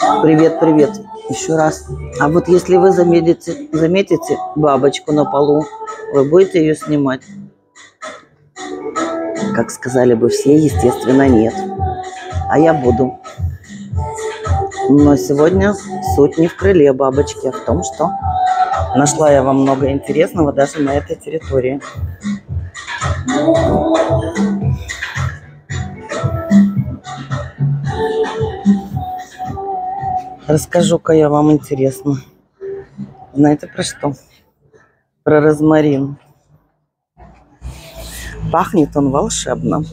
Привет, привет. Еще раз. А вот если вы заметите бабочку на полу, вы будете ее снимать? Как сказали бы все, естественно, нет. А я буду. Но сегодня суть не в крыле бабочки, а в том, что нашла я вам много интересного даже на этой территории. Расскажу-ка я вам интересно. Знаете про что? Про розмарин. Пахнет он волшебно.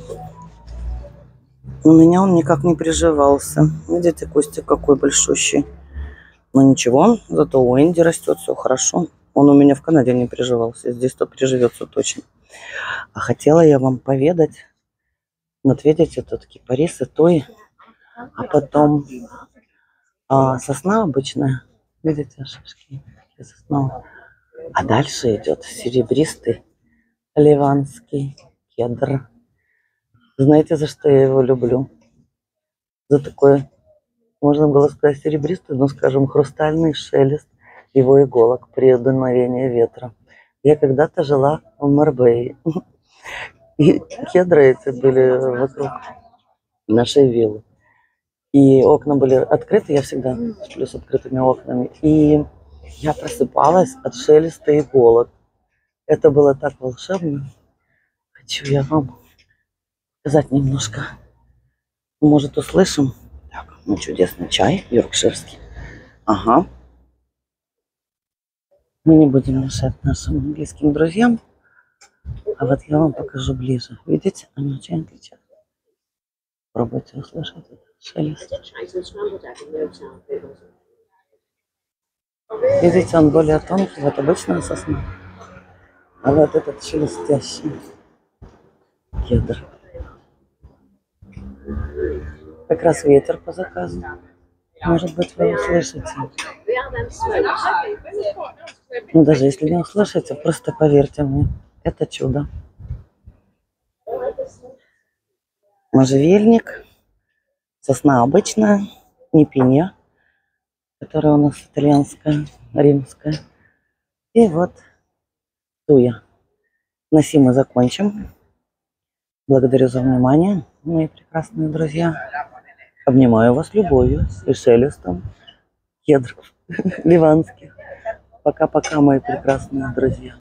У меня он никак не приживался. Видите, кустик какой большущий. Но ничего, зато у Энди растет все хорошо. Он у меня в Канаде не приживался. Здесь-то приживется точно. А хотела я вам поведать. Вот видите, тут кипарисы, той. А потом сосна обычная. Видите, шишки сосновые. А дальше идет серебристый ливанский кедр. Знаете, за что я его люблю? За такой, можно было сказать, серебристый, но, скажем, хрустальный шелест его иголок при дуновении ветра. Я когда-то жила в Марбее. И кедры эти были вокруг нашей виллы. И окна были открыты, я всегда сплю с открытыми окнами. И я просыпалась от шелеста иголок. Это было так волшебно. Хочу я вам сказать немножко. Может, услышим? Так, ну чудесный чай йоркширский. Ага. Мы не будем мешать нашим близким друзьям. А вот я вам покажу ближе. Видите, они очень отличаются. Пробуйте услышать этот шелест. Видите, он более тонкий, вот обычная сосна. А вот этот шелестящий кедр. Как раз ветер по заказу. Может быть, вы услышите. Ну, даже если не услышите, просто поверьте мне. Это чудо. Можжевельник. Сосна обычная, не пинья, которая у нас итальянская, римская. И вот туя. На сим мы закончим. Благодарю за внимание, мои прекрасные друзья. Обнимаю вас любовью и шелестом кедров ливанских. Пока-пока, мои прекрасные друзья.